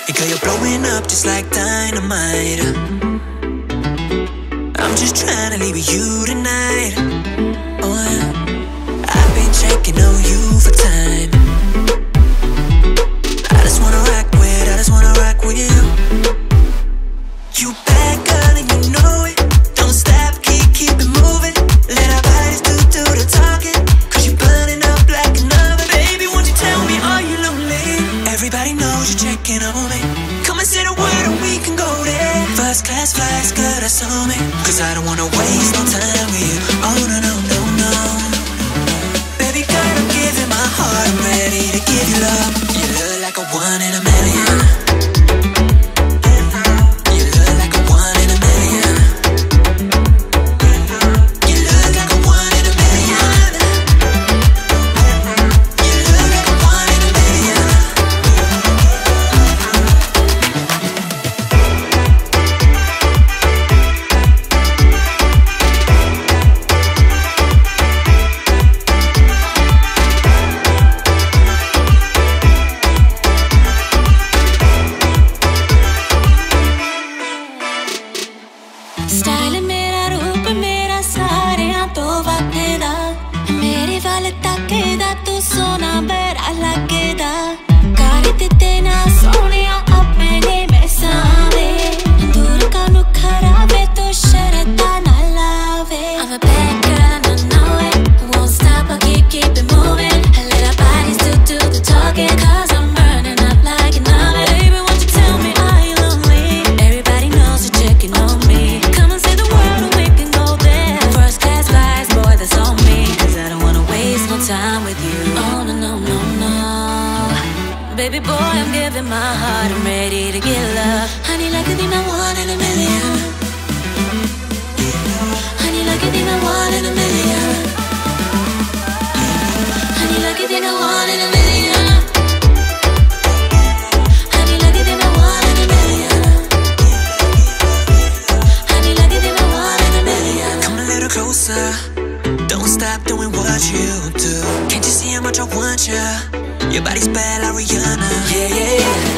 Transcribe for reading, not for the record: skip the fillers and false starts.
And girl, you're blowing up just like dynamite. I'm just trying to leave with you tonight. Oh, yeah. I've been checking on you for time. I just wanna rock with you. You bad girl and you know it. Don't stop, keep it moving. Let our bodies do the talking. Cause you're burning up like an oven. Baby, won't you tell me, are you lonely? Everybody knows you're checking on me. Come and say the word and we can go there. First class flights, girl, that's on me. Cause I don't wanna waste no time with you. Oh, no, no, no, no. Baby girl, I'm giving my heart. I'm ready to give you love. You look like a one in a million. Style मेरा रूप मेरा सारियां तो वक्दा मेरे वाले तकदा तू सोना बड़ा लगदा कर दिते ना सोनिया अपने में सावे दूर का नु खराबे तो शरता ना लावे I'm a bad girl and I know it won't stop I keep it moving I let our bodies do the talking cause I'm burning up like an oven baby won't you tell me are you lonely everybody knows you're checking on me time with you. Oh no no no no, baby boy I'm giving my heart. I'm ready to get love. Honey, like you be my one in a million. Honey, like you be my one in a million. Honey, like you be my one in a million. Honey, like you be my one in a million. Honey, like you be my one in a million. Come a little closer. Don't stop doing what you do. Can't you see how much I want you? Your body's bad like Rihanna. Yeah, yeah, yeah.